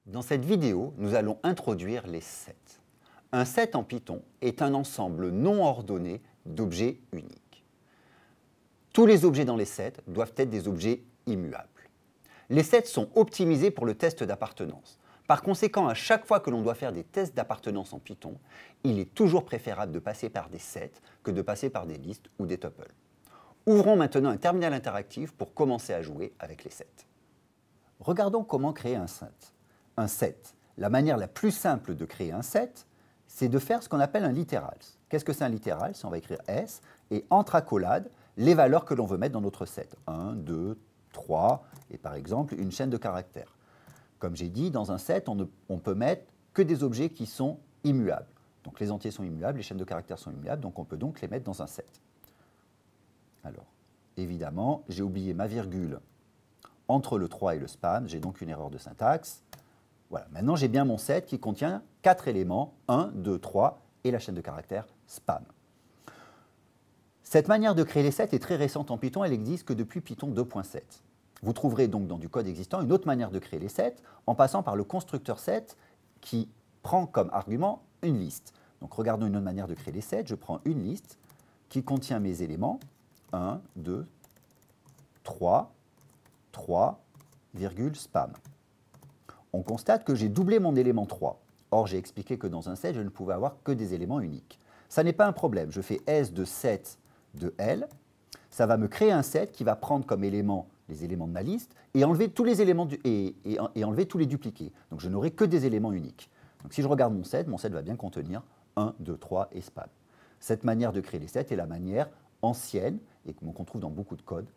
Dans cette vidéo, nous allons introduire les sets. Un set en Python est un ensemble non ordonné d'objets uniques. Tous les objets dans les sets doivent être des objets immuables. Les sets sont optimisés pour le test d'appartenance. Par conséquent, à chaque fois que l'on doit faire des tests d'appartenance en Python, il est toujours préférable de passer par des sets que de passer par des listes ou des tuples. Ouvrons maintenant un terminal interactif pour commencer à jouer avec les sets. Regardons comment créer un set. Un set, la manière la plus simple de créer un set, c'est de faire ce qu'on appelle un literals. Qu'est-ce que c'est un literals? On va écrire S et entre accolades les valeurs que l'on veut mettre dans notre set. 1, 2, 3 et par exemple une chaîne de caractères. Comme j'ai dit, dans un set, on ne peut mettre que des objets qui sont immuables. Donc les entiers sont immuables, les chaînes de caractères sont immuables, donc on peut donc les mettre dans un set. Alors, évidemment, j'ai oublié ma virgule entre le 3 et le span, j'ai donc une erreur de syntaxe. Voilà, maintenant j'ai bien mon set qui contient 4 éléments, 1, 2, 3 et la chaîne de caractères spam. Cette manière de créer les sets est très récente en Python, elle n'existe que depuis Python 2.7. Vous trouverez donc dans du code existant une autre manière de créer les sets en passant par le constructeur set qui prend comme argument une liste. Donc regardons une autre manière de créer les sets, je prends une liste qui contient mes éléments 1, 2, 3, 3, virgule, spam. On constate que j'ai doublé mon élément 3. Or, j'ai expliqué que dans un set, je ne pouvais avoir que des éléments uniques. Ça n'est pas un problème. Je fais S de set de L. Ça va me créer un set qui va prendre comme éléments les éléments de ma liste et enlever tous les éléments et enlever tous les dupliqués. Donc, je n'aurai que des éléments uniques. Donc, si je regarde mon set va bien contenir 1, 2, 3 et spam. Cette manière de créer les sets est la manière ancienne et qu'on trouve dans beaucoup de codes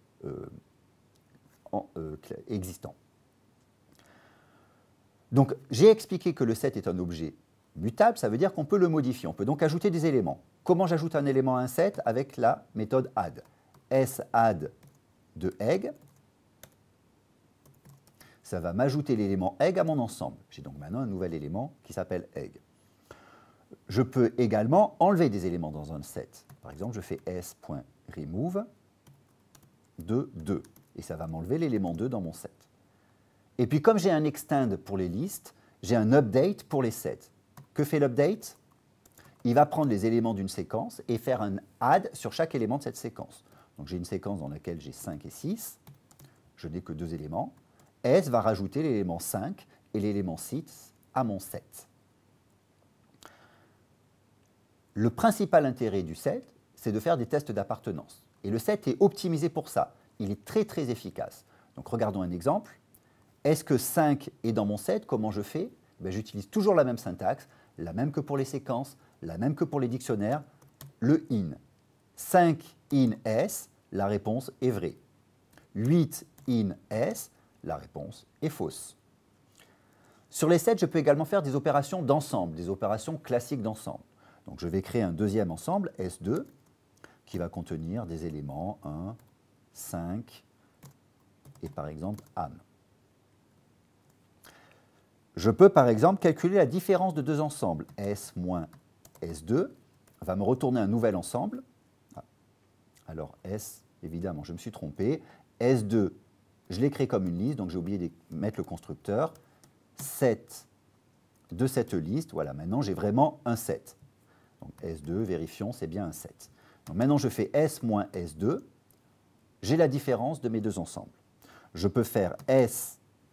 existants. Donc, j'ai expliqué que le set est un objet mutable, ça veut dire qu'on peut le modifier. On peut donc ajouter des éléments. Comment j'ajoute un élément à un set? Avec la méthode add. sadd de egg, ça va m'ajouter l'élément egg à mon ensemble. J'ai donc maintenant un nouvel élément qui s'appelle egg. Je peux également enlever des éléments dans un set. Par exemple, je fais s.remove de 2 et ça va m'enlever l'élément 2 dans mon set. Et puis, comme j'ai un extend pour les listes, j'ai un update pour les sets. Que fait l'update? Il va prendre les éléments d'une séquence et faire un add sur chaque élément de cette séquence. Donc, j'ai une séquence dans laquelle j'ai 5 et 6. Je n'ai que 2 éléments. S va rajouter l'élément 5 et l'élément 6 à mon set. Le principal intérêt du set, c'est de faire des tests d'appartenance. Et le set est optimisé pour ça. Il est très, très efficace. Donc, regardons un exemple. Est-ce que 5 est dans mon set? Comment je fais? J'utilise toujours la même syntaxe, la même que pour les séquences, la même que pour les dictionnaires, le in. 5 in S, la réponse est vraie. 8 in S, la réponse est fausse. Sur les sets, je peux également faire des opérations d'ensemble, des opérations classiques d'ensemble. Donc je vais créer un deuxième ensemble, S2, qui va contenir des éléments 1, 5 et par exemple am. Je peux par exemple calculer la différence de deux ensembles. S moins S2 va me retourner un nouvel ensemble. Alors S, évidemment, je me suis trompé. S2, je l'ai créé comme une liste, donc j'ai oublié de mettre le constructeur. Set de cette liste, voilà, maintenant j'ai vraiment un set. Donc S2, vérifions, c'est bien un set. Donc maintenant je fais S moins S2, j'ai la différence de mes deux ensembles. Je peux faire S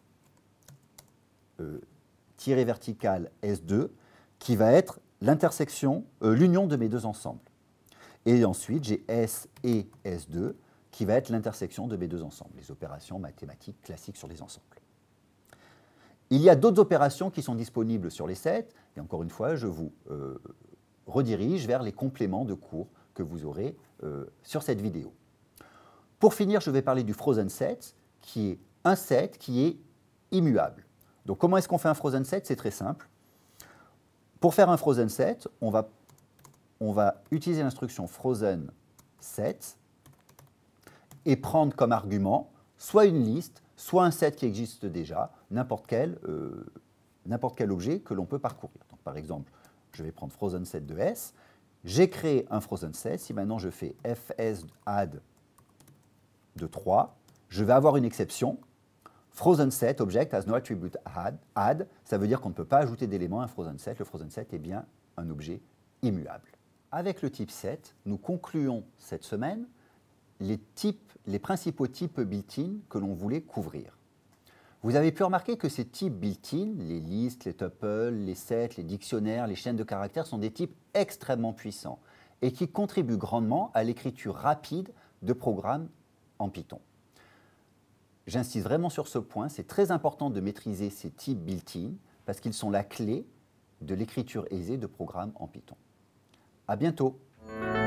tiré vertical S2, qui va être l'intersection, l'union de mes deux ensembles. Et ensuite, j'ai S et S2, qui va être l'intersection de mes deux ensembles, les opérations mathématiques classiques sur les ensembles. Il y a d'autres opérations qui sont disponibles sur les sets, et encore une fois, je vous redirige vers les compléments de cours que vous aurez sur cette vidéo. Pour finir, je vais parler du frozen set, qui est un set qui est immuable. Donc, comment est-ce qu'on fait un frozen set? C'est très simple. Pour faire un frozen set, on va utiliser l'instruction frozen set et prendre comme argument soit une liste, soit un set qui existe déjà, n'importe quel objet que l'on peut parcourir. Donc, par exemple, je vais prendre frozen set de S. J'ai créé un frozen set. Si maintenant je fais fs add de 3, je vais avoir une exception. Frozen set object has no attribute add, ça veut dire qu'on ne peut pas ajouter d'éléments à un frozen set. Le frozen set est bien un objet immuable. Avec le type set, nous concluons cette semaine les principaux types built-in que l'on voulait couvrir. Vous avez pu remarquer que ces types built-in, les listes, les tuples, les sets, les dictionnaires, les chaînes de caractères, sont des types extrêmement puissants et qui contribuent grandement à l'écriture rapide de programmes en Python. J'insiste vraiment sur ce point, c'est très important de maîtriser ces types built-in parce qu'ils sont la clé de l'écriture aisée de programmes en Python. À bientôt!